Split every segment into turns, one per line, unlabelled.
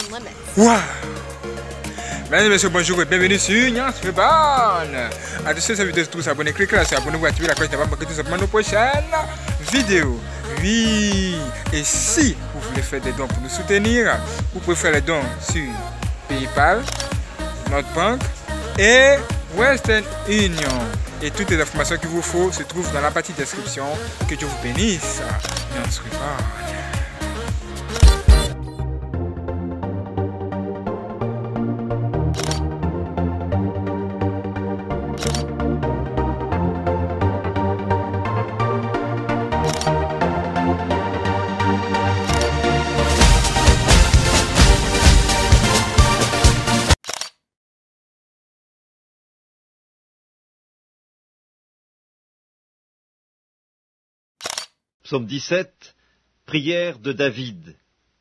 Wow! Mesdames et messieurs, bonjour et bienvenue sur Nyans Reborn. À tous ceux qui veulent tous s'abonner, cliquez là sur abonner-vous, activez la cloche pour manquer tout simplement nos prochaines vidéos. Oui! Et si vous voulez faire des dons pour nous soutenir, vous pouvez faire les dons sur PayPal, notre banque et Western Union. Et toutes les informations qu'il vous faut se trouvent dans la partie description. Que Dieu vous bénisse. Nyans Reborn.
Psaume 17, prière de David.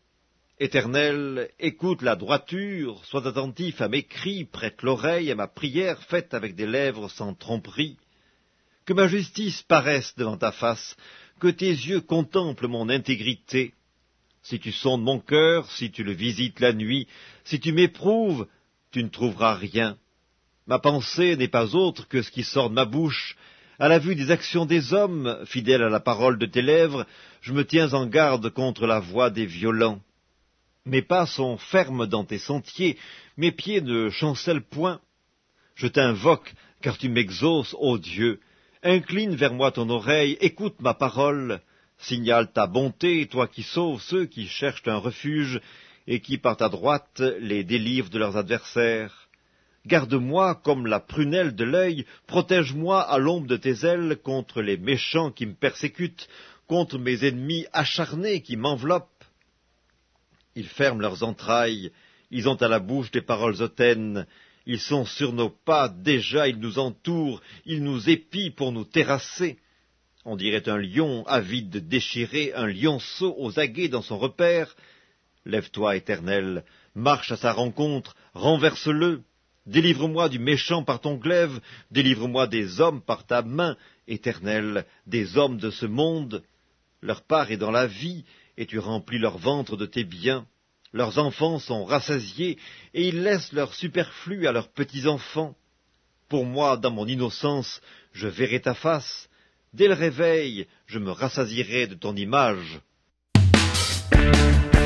Éternel, écoute la droiture, sois attentif à mes cris, prête l'oreille à ma prière faite avec des lèvres sans tromperie. Que ma justice paraisse devant ta face, que tes yeux contemplent mon intégrité. Si tu sondes mon cœur, si tu le visites la nuit, si tu m'éprouves, tu ne trouveras rien. Ma pensée n'est pas autre que ce qui sort de ma bouche. À la vue des actions des hommes, fidèle à la parole de tes lèvres, je me tiens en garde contre la voix des violents. Mes pas sont fermes dans tes sentiers, mes pieds ne chancellent point. Je t'invoque, car tu m'exauces, ô Dieu. Incline vers moi ton oreille, écoute ma parole. Signale ta bonté, toi qui sauves ceux qui cherchent un refuge, et qui par ta droite les délivrent de leurs adversaires. Garde-moi comme la prunelle de l'œil, protège-moi à l'ombre de tes ailes contre les méchants qui me persécutent, contre mes ennemis acharnés qui m'enveloppent. Ils ferment leurs entrailles, ils ont à la bouche des paroles hautaines, ils sont sur nos pas, déjà ils nous entourent, ils nous épient pour nous terrasser. On dirait un lion avide de déchirer, un lionceau aux aguets dans son repère. Lève-toi, Éternel, marche à sa rencontre, renverse-le. Délivre-moi du méchant par ton glaive, délivre-moi des hommes par ta main, Éternel, des hommes de ce monde. Leur part est dans la vie, et tu remplis leur ventre de tes biens. Leurs enfants sont rassasiés, et ils laissent leur superflu à leurs petits-enfants. Pour moi, dans mon innocence, je verrai ta face. Dès le réveil, je me rassasierai de ton image.